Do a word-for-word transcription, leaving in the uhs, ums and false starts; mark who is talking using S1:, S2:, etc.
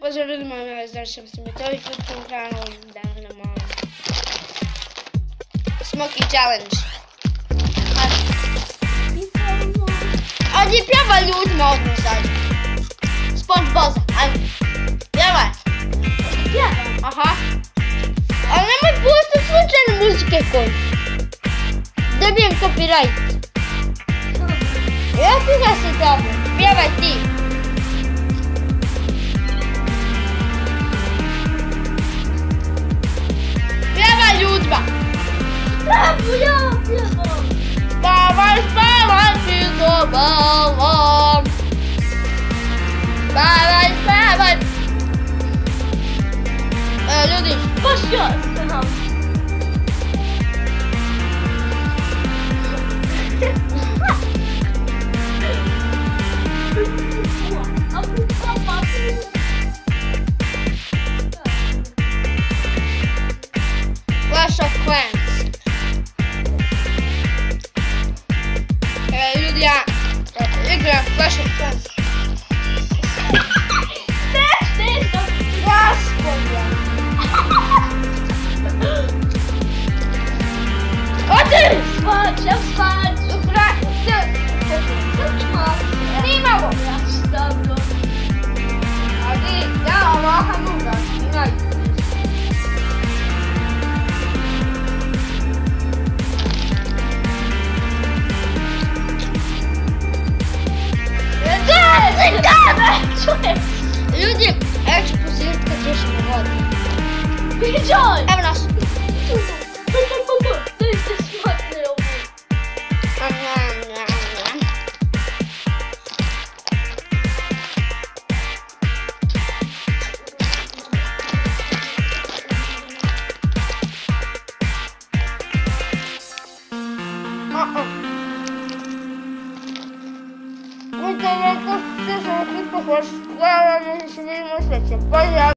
S1: Pozdrav ljudi moji, ja znaš sam se metovi futbol hranu davno malo. Smoky challenge. Ajde pjevaj ljudima odmah sad. SpongeBob, ajde. Pjevaj.
S2: Pjevaj?
S1: Aha. Ali nemoj pustit slučajne muzike koji. Dobijem copyright. Ja ti ga si dobro. Pjevaj ti. Pjevaj ljudima.
S2: Evo ja pjevam.
S1: Spavaj, spavaj ti s obalom. Spavaj, spavaj. E, ljudi.
S2: Baš ja sam.
S1: Clash of Clans. E, ljudi, ja igram Clash of Clans. Gospodja. Odi!
S2: Spać, ja spać.
S1: Ukra... Snimamo!
S2: Dobro.
S1: Odi, ja ovaka nuga. Snimaj. Ljudi, evo ću pozivat kad ćeš na vodu.
S2: Viđaj!
S1: Evo nas.
S2: Daj se smakne ovo.
S1: Muito bem, que vocês vão aqui por fora. Claro, a gente nem mostra. Pode